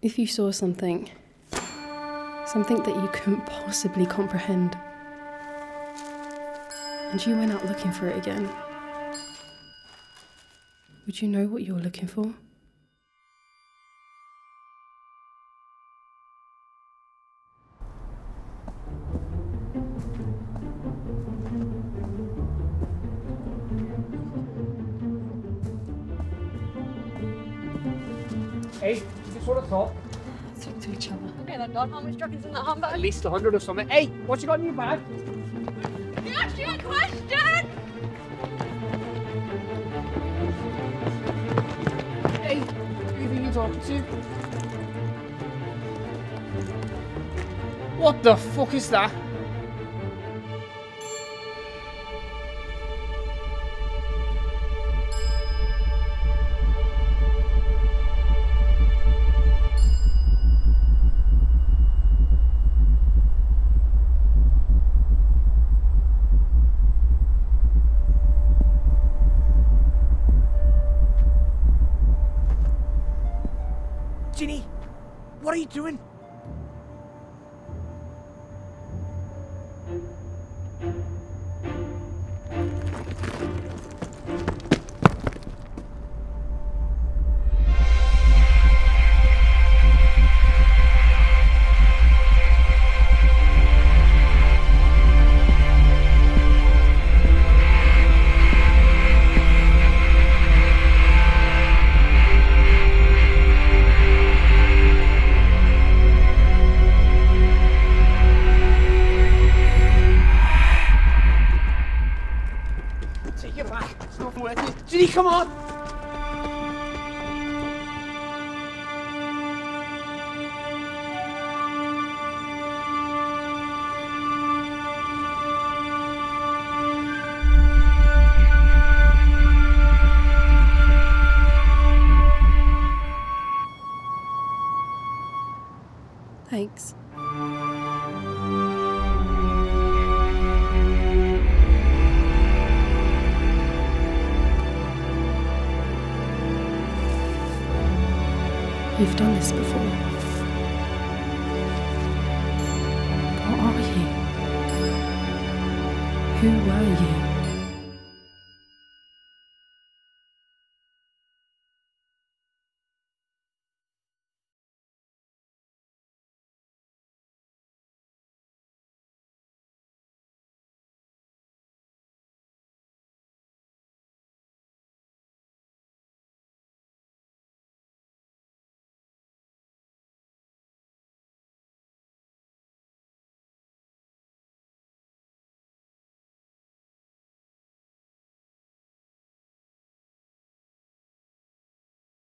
If you saw something that you couldn't possibly comprehend, and you went out looking for it again, would you know what you're looking for? Hey, is this what I thought? Talk to each other. Okay then, Don, how much drugs in that handbag? At least 100 or something. Hey, what you got in your bag? You asked you a question! Hey, who do you think you're talking to? What the fuck is that? Ginny, what are you doing? Take it back. It's not working. Ginny, come on! Thanks. You've done this before. What are you? Who were you?